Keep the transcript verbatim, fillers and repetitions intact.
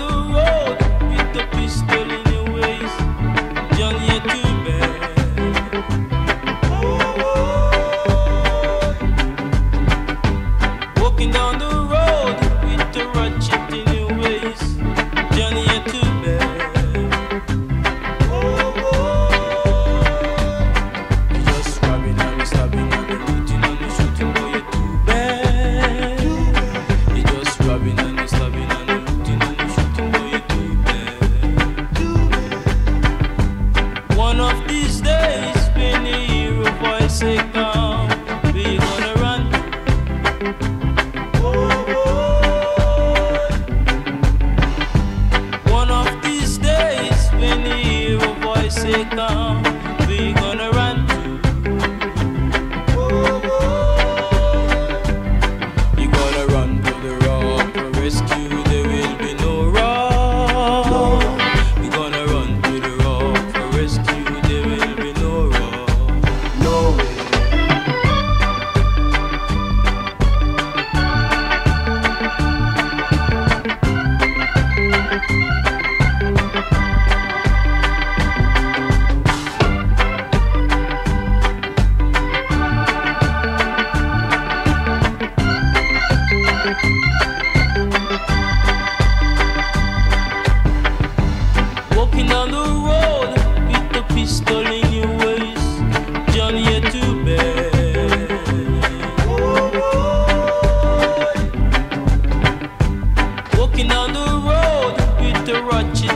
the road with the pistol in your waist, Johnny, you're too bad. Walking down the road with the ratchet in your waist, Johnny, you're too bad. You're just stabbing and stabbing and looting and shooting, boy, you're too bad. You're just stabbing and stabbing and looting and shooting, boy, you're too bad. One of these days, when you hear a voice say come, we gonna run. One of these days, when you hear a voice say come, we gonna run. You gotta run to the rock for rescue, there will be no rock. You gonna run to the rock for rescue, there will be no rock. No way. Walking down the road with the pistol in your waist, Johnny, you're too bad. Walking down the road with the ratchet